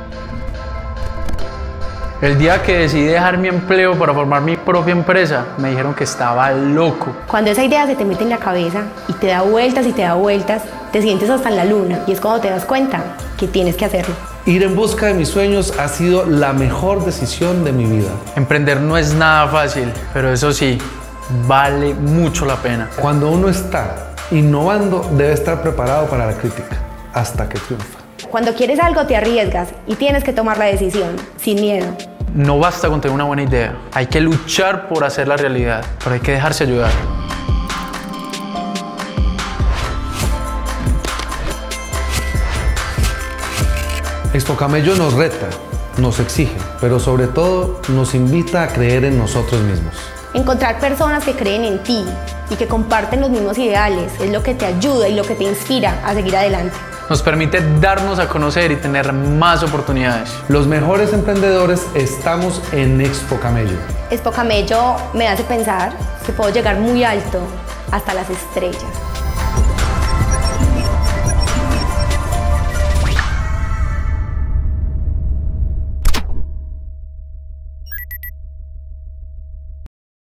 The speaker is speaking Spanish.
El día que decidí dejar mi empleo para formar mi propia empresa, me dijeron que estaba loco. Cuando esa idea se te mete en la cabeza y te da vueltas y te da vueltas, te sientes hasta en la luna y es cuando te das cuenta que tienes que hacerlo. Ir en busca de mis sueños ha sido la mejor decisión de mi vida. Emprender no es nada fácil, pero eso sí, vale mucho la pena. Cuando uno está innovando, debe estar preparado para la crítica, hasta que triunfa. Cuando quieres algo te arriesgas y tienes que tomar la decisión, sin miedo. No basta con tener una buena idea, hay que luchar por hacerla realidad, pero hay que dejarse ayudar. Expo Camello nos reta, nos exige, pero sobre todo nos invita a creer en nosotros mismos. Encontrar personas que creen en ti y que comparten los mismos ideales es lo que te ayuda y lo que te inspira a seguir adelante. Nos permite darnos a conocer y tener más oportunidades. Los mejores emprendedores estamos en Expo Camello. Expo Camello me hace pensar que puedo llegar muy alto, hasta las estrellas.